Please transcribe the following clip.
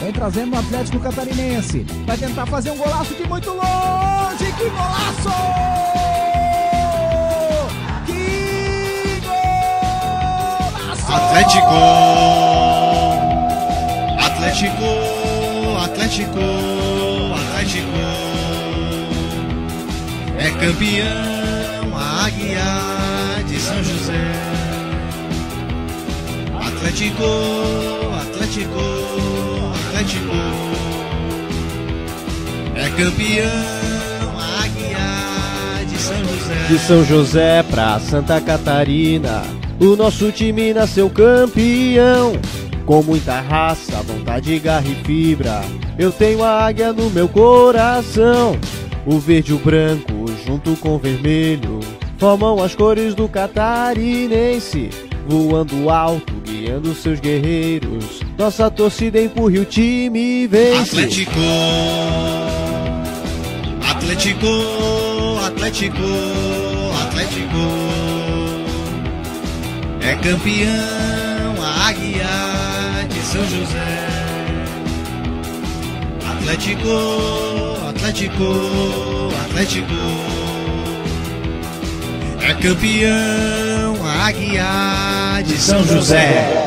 Vem trazendo o Atlético Catarinense. Vai tentar fazer um golaço de muito longe. Que golaço! Que golaço! Atlético! Atlético! Atlético! Atlético! É campeão a Águia de São José. Atlético! Atlético! Atlético! É campeão a Águia de São José. De São José pra Santa Catarina, o nosso time nasceu campeão. Com muita raça, vontade, garra e fibra, eu tenho a águia no meu coração. O verde e o branco, junto com o vermelho, formam as cores do catarinense. Voando alto, guiando seus guerreiros, nossa torcida empurra e o time vence. Atlético! Atlético! Atlético! Atlético! É campeão a Águia de São José. Atlético! Atlético! Atlético! É campeão a Águia de São José.